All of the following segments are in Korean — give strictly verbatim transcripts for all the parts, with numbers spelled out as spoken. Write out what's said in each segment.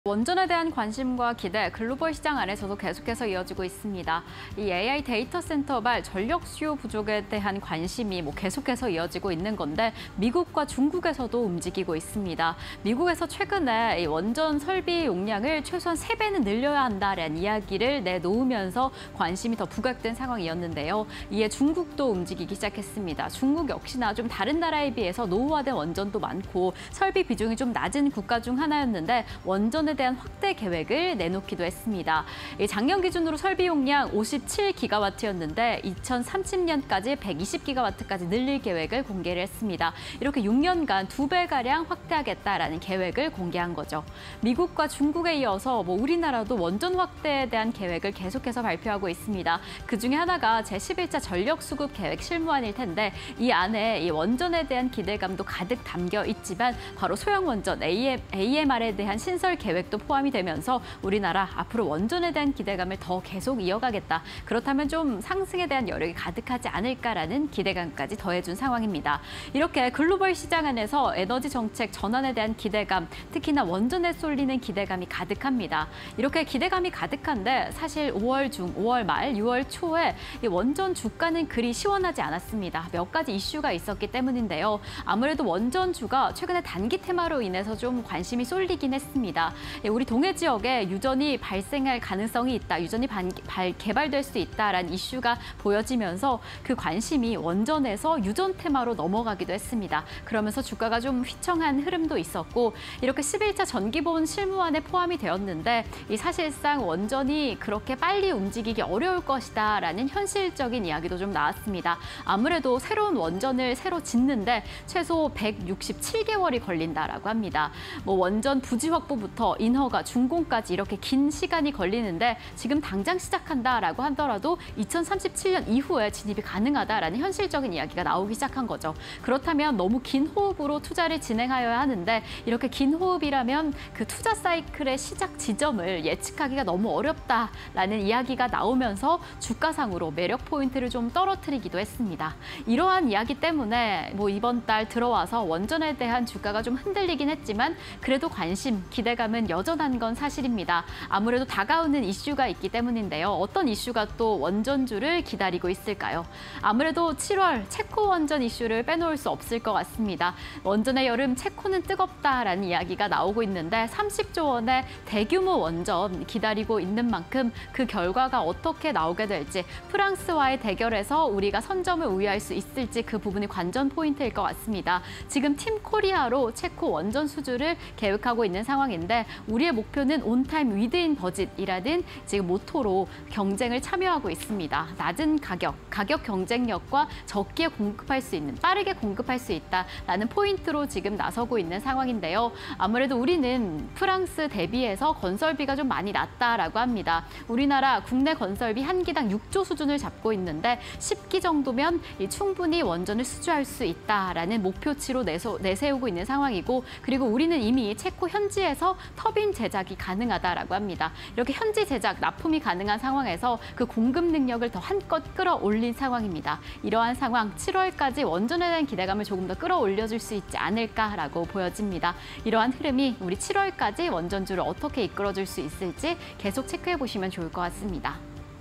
원전에 대한 관심과 기대, 글로벌 시장 안에서도 계속해서 이어지고 있습니다. 이 에이아이 데이터 센터발 전력 수요 부족에 대한 관심이 뭐 계속해서 이어지고 있는 건데 미국과 중국에서도 움직이고 있습니다. 미국에서 최근에 이 원전 설비 용량을 최소한 세 배는 늘려야 한다라는 이야기를 내놓으면서 관심이 더 부각된 상황이었는데요. 이에 중국도 움직이기 시작했습니다. 중국 역시나 좀 다른 나라에 비해서 노후화된 원전도 많고 설비 비중이 좀 낮은 국가 중 하나였는데 원전에 대한 확대 계획을 내놓기도 했습니다. 작년 기준으로 설비 용량 오십칠 기가와트였는데 이천삼십 년까지 백이십 기가와트까지 늘릴 계획을 공개를 했습니다. 이렇게 육 년간 두 배가량 확대하겠다라는 계획을 공개한 거죠. 미국과 중국에 이어서 뭐 우리나라도 원전 확대에 대한 계획을 계속해서 발표하고 있습니다. 그중에 하나가 제십일 차 전력수급 계획 실무안일 텐데 이 안에 이 원전에 대한 기대감도 가득 담겨 있지만 바로 소형 원전 에이엠알에 대한 신설 계획 도 포함이 되면서 우리나라 앞으로 원전에 대한 기대감을 더 계속 이어가겠다. 그렇다면 좀 상승에 대한 여력이 가득하지 않을까라는 기대감까지 더해준 상황입니다. 이렇게 글로벌 시장 안에서 에너지 정책 전환에 대한 기대감, 특히나 원전에 쏠리는 기대감이 가득합니다. 이렇게 기대감이 가득한데 사실 오월 중, 오월 말, 유월 초에 이 원전 주가는 그리 시원하지 않았습니다. 몇 가지 이슈가 있었기 때문인데요. 아무래도 원전주가 최근에 단기 테마로 인해서 좀 관심이 쏠리긴 했습니다. 우리 동해 지역에 유전이 발생할 가능성이 있다, 유전이 반, 발, 개발될 수 있다라는 이슈가 보여지면서 그 관심이 원전에서 유전 테마로 넘어가기도 했습니다. 그러면서 주가가 좀 휘청한 흐름도 있었고 이렇게 십일 차 전기보험 실무안에 포함이 되었는데 이 사실상 원전이 그렇게 빨리 움직이기 어려울 것이다라는 현실적인 이야기도 좀 나왔습니다. 아무래도 새로운 원전을 새로 짓는데 최소 백육십칠 개월이 걸린다라고 합니다. 뭐 원전 부지 확보부터 인허가, 준공까지 이렇게 긴 시간이 걸리는데 지금 당장 시작한다라고 하더라도 이천삼십칠 년 이후에 진입이 가능하다라는 현실적인 이야기가 나오기 시작한 거죠. 그렇다면 너무 긴 호흡으로 투자를 진행하여야 하는데 이렇게 긴 호흡이라면 그 투자 사이클의 시작 지점을 예측하기가 너무 어렵다라는 이야기가 나오면서 주가상으로 매력 포인트를 좀 떨어뜨리기도 했습니다. 이러한 이야기 때문에 뭐 이번 달 들어와서 원전에 대한 주가가 좀 흔들리긴 했지만 그래도 관심, 기대감은 여전한 건 사실입니다. 아무래도 다가오는 이슈가 있기 때문인데요. 어떤 이슈가 또 원전주를 기다리고 있을까요? 아무래도 칠월 체코 원전 이슈를 빼놓을 수 없을 것 같습니다. 원전의 여름 체코는 뜨겁다라는 이야기가 나오고 있는데 삼십조 원의 대규모 원전 기다리고 있는 만큼 그 결과가 어떻게 나오게 될지 프랑스와의 대결에서 우리가 선점을 우위할 수 있을지 그 부분이 관전 포인트일 것 같습니다. 지금 팀 코리아로 체코 원전 수주를 계획하고 있는 상황인데 우리의 목표는 온타임 위드인 버짓이라는 지금 모토로 경쟁을 참여하고 있습니다. 낮은 가격, 가격 경쟁력과 적기에 공급할 수 있는, 빠르게 공급할 수 있다라는 포인트로 지금 나서고 있는 상황인데요. 아무래도 우리는 프랑스 대비해서 건설비가 좀 많이 낮다라고 합니다. 우리나라 국내 건설비 한 기당 육조 수준을 잡고 있는데 십 기 정도면 충분히 원전을 수주할 수 있다라는 목표치로 내서, 내세우고 있는 상황이고 그리고 우리는 이미 체코 현지에서 터빈 제작이 가능하다라고 합니다. 이렇게 현지 제작, 납품이 가능한 상황에서 그 공급 능력을 더 한껏 끌어올린 상황입니다. 이러한 상황, 칠월까지 원전에 대한 기대감을 조금 더 끌어올려줄 수 있지 않을까라고 보여집니다. 이러한 흐름이 우리 칠월까지 원전주를 어떻게 이끌어줄 수 있을지 계속 체크해보시면 좋을 것 같습니다.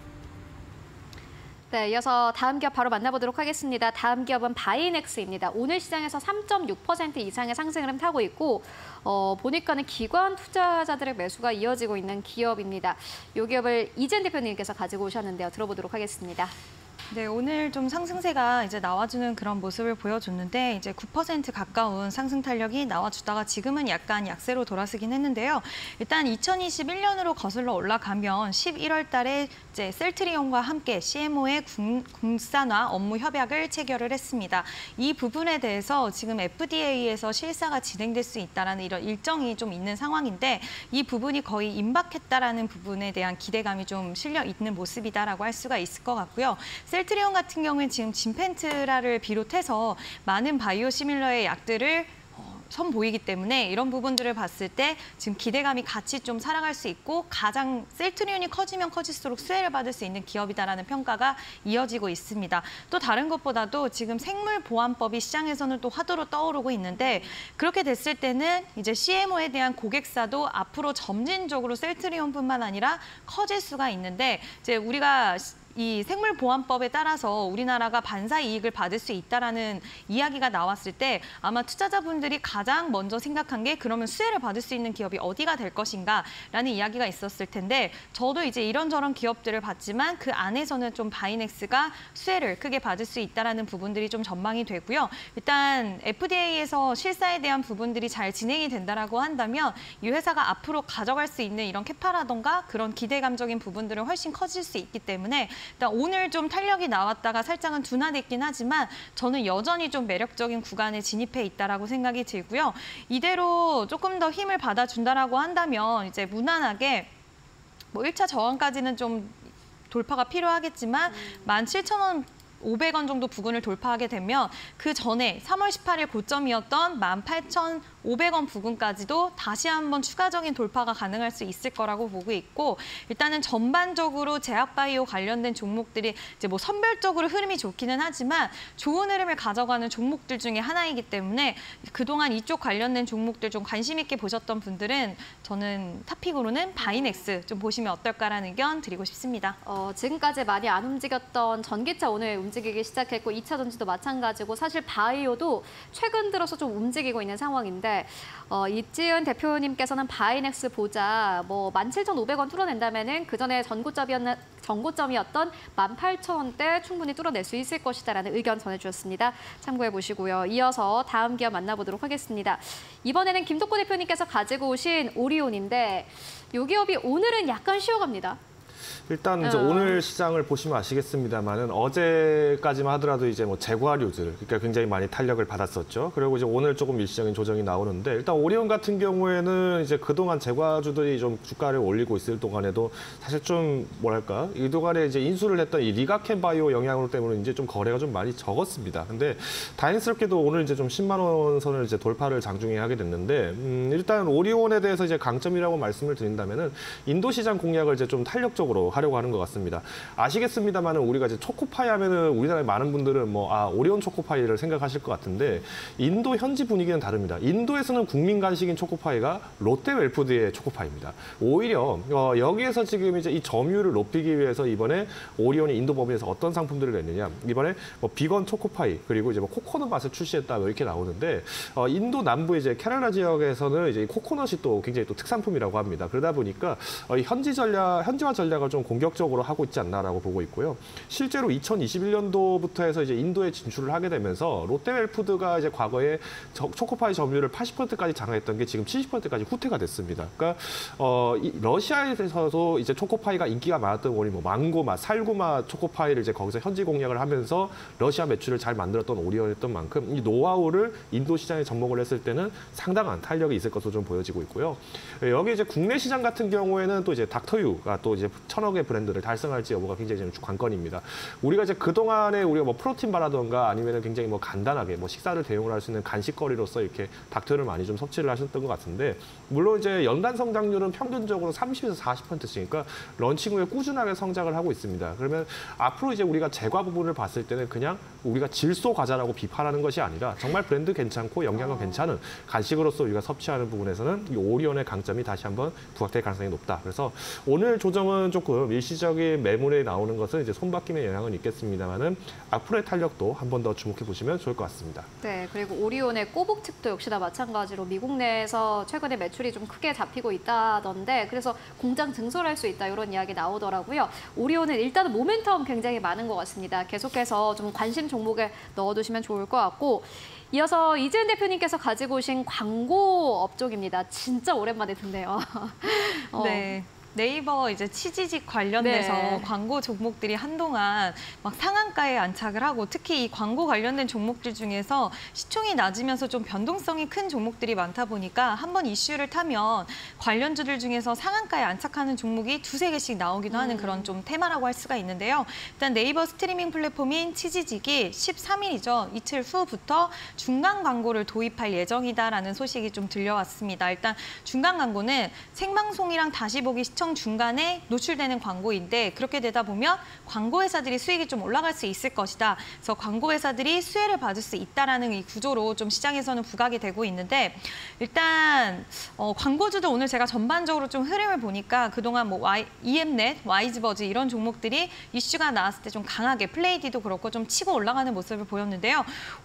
네, 이어서 다음 기업 바로 만나보도록 하겠습니다. 다음 기업은 바이넥스입니다. 오늘 시장에서 삼 점 육 퍼센트 이상의 상승 흐름 타고 있고 어, 보니까는 기관 투자자들의 매수가 이어지고 있는 기업입니다. 이 기업을 이재은 대표님께서 가지고 오셨는데요. 들어보도록 하겠습니다. 네, 오늘 좀 상승세가 이제 나와주는 그런 모습을 보여줬는데 이제 구 퍼센트 가까운 상승 탄력이 나와주다가 지금은 약간 약세로 돌아서긴 했는데요. 일단 이천이십일 년으로 거슬러 올라가면 십일월 달에 이제 셀트리온과 함께 씨엠오의 국산화 업무 협약을 체결을 했습니다. 이 부분에 대해서 지금 에프디에이에서 실사가 진행될 수 있다라는 이런 일정이 좀 있는 상황인데 이 부분이 거의 임박했다라는 부분에 대한 기대감이 좀 실려 있는 모습이다라고 할 수가 있을 것 같고요. 셀트리온 같은 경우는 지금 진펜트라를 비롯해서 많은 바이오 시밀러의 약들을 선보이기 때문에 이런 부분들을 봤을 때 지금 기대감이 같이 좀 살아갈 수 있고 가장 셀트리온이 커지면 커질수록 수혜를 받을 수 있는 기업이다라는 평가가 이어지고 있습니다. 또 다른 것보다도 지금 생물보안법이 시장에서는 또 화두로 떠오르고 있는데 그렇게 됐을 때는 이제 씨엠오에 대한 고객사도 앞으로 점진적으로 셀트리온뿐만 아니라 커질 수가 있는데 이제 우리가 이 생물보안법에 따라서 우리나라가 반사 이익을 받을 수 있다라는 이야기가 나왔을 때 아마 투자자분들이 가장 먼저 생각한 게 그러면 수혜를 받을 수 있는 기업이 어디가 될 것인가라는 이야기가 있었을 텐데 저도 이제 이런저런 기업들을 봤지만 그 안에서는 좀 바이넥스가 수혜를 크게 받을 수 있다라는 부분들이 좀 전망이 되고요. 일단 에프디에이에서 실사에 대한 부분들이 잘 진행이 된다라고 한다면 이 회사가 앞으로 가져갈 수 있는 이런 캐파라던가 그런 기대감적인 부분들은 훨씬 커질 수 있기 때문에 일단 오늘 좀 탄력이 나왔다가 살짝은 둔화됐긴 하지만 저는 여전히 좀 매력적인 구간에 진입해 있다라고 생각이 들고요. 이대로 조금 더 힘을 받아준다라고 한다면 이제 무난하게 뭐 일 차 저항까지는 좀 돌파가 필요하겠지만 음. 만 칠천 원 오백 원 정도 부근을 돌파하게 되면 그 전에 삼월 십팔일 고점이었던 만 팔천 오백 원 부근까지도 다시 한번 추가적인 돌파가 가능할 수 있을 거라고 보고 있고 일단은 전반적으로 제약바이오 관련된 종목들이 이제 뭐 선별적으로 흐름이 좋기는 하지만 좋은 흐름을 가져가는 종목들 중에 하나이기 때문에 그동안 이쪽 관련된 종목들 좀 관심 있게 보셨던 분들은 저는 탑픽으로는 바이넥스 좀 보시면 어떨까라는 의견 드리고 싶습니다. 어, 지금까지 많이 안 움직였던 전기차 오늘 움직이기 시작했고 이 차 전지도 마찬가지고 사실 바이오도 최근 들어서 좀 움직이고 있는 상황인데 어, 이지은 대표님께서는 바이넥스 보자 뭐 만 칠천 오백 원 뚫어낸다면은 그 전에 전고점이었는 전고점이었던 만 팔천 원대 충분히 뚫어낼 수 있을 것이다라는 의견 전해주셨습니다. 참고해 보시고요. 이어서 다음 기업 만나보도록 하겠습니다. 이번에는 김덕구 대표님께서 가지고 오신 오리온인데 이 기업이 오늘은 약간 쉬어갑니다. 일단 이제 어. 오늘 시장을 보시면 아시겠습니다만은 어제까지만 하더라도 이제 뭐 제과류들 그러니까 굉장히 많이 탄력을 받았었죠. 그리고 이제 오늘 조금 일시적인 조정이 나오는데 일단 오리온 같은 경우에는 이제 그동안 제과주들이 좀 주가를 올리고 있을 동안에도 사실 좀 뭐랄까 이 동안에 이제 인수를 했던 이 리가켄 바이오 영향으로 때문에 이제 좀 거래가 좀 많이 적었습니다. 근데 다행스럽게도 오늘 이제 좀 십만 원 선을 이제 돌파를 장중에 하게 됐는데 음, 일단 오리온에 대해서 이제 강점이라고 말씀을 드린다면은 인도 시장 공략을 이제 좀 탄력적으로 하려고 하는 것 같습니다. 아시겠습니다만은 우리가 이제 초코파이 하면은 우리나라의 많은 분들은 뭐 아 오리온 초코파이를 생각하실 것 같은데 인도 현지 분위기는 다릅니다. 인도에서는 국민 간식인 초코파이가 롯데 웰푸드의 초코파이입니다. 오히려 어, 여기에서 지금 이제 이 점유율을 높이기 위해서 이번에 오리온이 인도 법인에서 어떤 상품들을 냈느냐 이번에 뭐 비건 초코파이 그리고 이제 뭐 코코넛 맛을 출시했다 뭐 이렇게 나오는데 어, 인도 남부 이제 케랄라 지역에서는 이제 코코넛이 또 굉장히 또 특산품이라고 합니다. 그러다 보니까 어, 이 현지 전략 현지화 전략을 좀 공격적으로 하고 있지 않나라고 보고 있고요. 실제로 이천이십일 년도부터 해서 이제 인도에 진출을 하게 되면서 롯데웰푸드가 이제 과거에 저, 초코파이 점유율을 팔십 퍼센트까지 장악했던 게 지금 칠십 퍼센트까지 후퇴가 됐습니다. 그러니까 어, 이 러시아에서도 이제 초코파이가 인기가 많았던 원이 뭐 망고맛, 살구맛 초코파이를 이제 거기서 현지 공략을 하면서 러시아 매출을 잘 만들었던 오리온이었던 만큼 이 노하우를 인도 시장에 접목을 했을 때는 상당한 탄력이 있을 것으로 좀 보여지고 있고요. 여기 이제 국내 시장 같은 경우에는 또 이제 닥터유가 또 이제 천억의 브랜드를 달성할지 여부가 굉장히 관건입니다. 우리가 이제 그동안에 우리가 뭐 프로틴 바라던가 아니면 굉장히 뭐 간단하게 뭐 식사를 대용을 할 수 있는 간식거리로서 이렇게 닥터를 많이 좀 섭취를 하셨던 것 같은데 물론 이제 연간 성장률은 평균적으로 삼십에서 사십 퍼센트씩이니까 런칭 후에 꾸준하게 성장을 하고 있습니다. 그러면 앞으로 이제 우리가 제과 부분을 봤을 때는 그냥 우리가 질소 과자라고 비판하는 것이 아니라 정말 브랜드 괜찮고 영양가 괜찮은 간식으로서 우리가 섭취하는 부분에서는 이 오리온의 강점이 다시 한번 부각될 가능성이 높다. 그래서 오늘 조정은 조금 일시적인 매물에 나오는 것은 이제 손바뀜의 영향은 있겠습니다만은 앞으로의 탄력도 한 번 더 주목해 보시면 좋을 것 같습니다. 네, 그리고 오리온의 꼬북칩도 역시나 마찬가지로 미국 내에서 최근에 매출이 좀 크게 잡히고 있다던데 그래서 공장 증설할 수 있다 이런 이야기 나오더라고요. 오리온은 일단은 모멘텀 굉장히 많은 것 같습니다. 계속해서 좀 관심 종목에 넣어두시면 좋을 것 같고 이어서 이재은 대표님께서 가지고 오신 광고 업종입니다. 진짜 오랜만에 듣네요. 어. 네. 네이버 이제 치지직 관련돼서 네. 광고 종목들이 한동안 막 상한가에 안착을 하고 특히 이 광고 관련된 종목들 중에서 시총이 낮으면서 좀 변동성이 큰 종목들이 많다 보니까 한번 이슈를 타면 관련주들 중에서 상한가에 안착하는 종목이 두세 개씩 나오기도 하는 그런 좀 테마라고 할 수가 있는데요. 일단 네이버 스트리밍 플랫폼인 치지직이 십삼 일이죠. 이틀 후부터 중간 광고를 도입할 예정이다라는 소식이 좀 들려왔습니다. 일단 중간 광고는 생방송이랑 다시 보기 시청 중간에 노출되는 광고인데 그렇게 되다 보면 광고 회사들이 수익이 좀 올라갈 수 있을 것이다. 그래서 광고 회사들이 수혜를 받을 수 있다라는 이 구조로 좀 시장에서는 부각이 되고 있는데 일단 어, 광고주들 오늘 제가 전반적으로 좀 흐름을 보니까 그동안 뭐 와이, 이엠넷, 와이즈버즈 이런 종목들이 이슈가 나왔을 때 좀 강하게 플레이디도 그렇고 좀 치고 올라가는 모습을 보였는데요.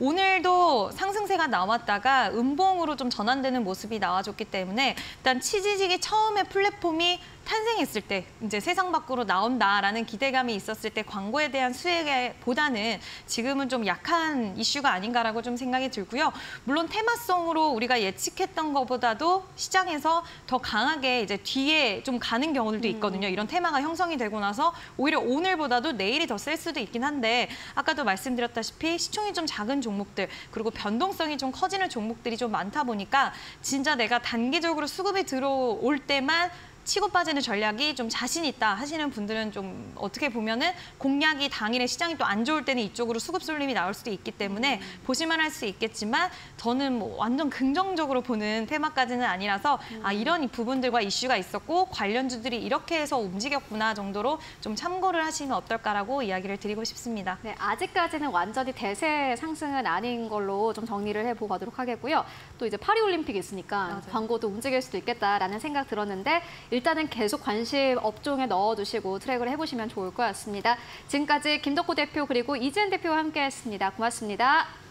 오늘도 상승세가 나왔다가 음봉으로 좀 전환되는 모습이 나와줬기 때문에 일단 치지직이 처음에 플랫폼이 탄생했을 때 이제 세상 밖으로 나온다라는 기대감이 있었을 때 광고에 대한 수혜보다는 지금은 좀 약한 이슈가 아닌가라고 좀 생각이 들고요. 물론 테마성으로 우리가 예측했던 것보다도 시장에서 더 강하게 이제 뒤에 좀 가는 경우들도 있거든요. 이런 테마가 형성이 되고 나서 오히려 오늘보다도 내일이 더 셀 수도 있긴 한데 아까도 말씀드렸다시피 시총이 좀 작은 종목들 그리고 변동성이 좀 커지는 종목들이 좀 많다 보니까 진짜 내가 단기적으로 수급이 들어올 때만 치고 빠지는 전략이 좀 자신 있다 하시는 분들은 좀 어떻게 보면은 공략이 당일에 시장이 또 안 좋을 때는 이쪽으로 수급 쏠림이 나올 수도 있기 때문에 음. 보실만 할 수 있겠지만 저는 뭐 완전 긍정적으로 보는 테마까지는 아니라서 음. 아 이런 부분들과 이슈가 있었고 관련주들이 이렇게 해서 움직였구나 정도로 좀 참고를 하시면 어떨까라고 이야기를 드리고 싶습니다. 네, 아직까지는 완전히 대세 상승은 아닌 걸로 좀 정리를 해보도록 하겠고요. 또 이제 파리올림픽이 있으니까 맞아요. 광고도 움직일 수도 있겠다라는 생각 들었는데 일단은 계속 관심 업종에 넣어두시고 트랙을 해보시면 좋을 것 같습니다. 지금까지 김덕호 대표 그리고 이지은 대표와 함께했습니다. 고맙습니다.